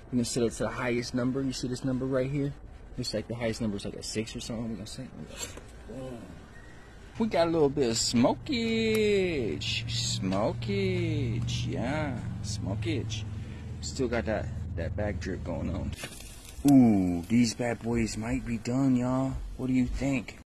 We're gonna set it to the highest number. You see this number right here? It's like the highest number is like a 6 or something. We're gonna say. We got a little bit of smokage. Smokage, yeah, smokage. Still got that back drip going on. Ooh, these bad boys might be done, y'all. What do you think?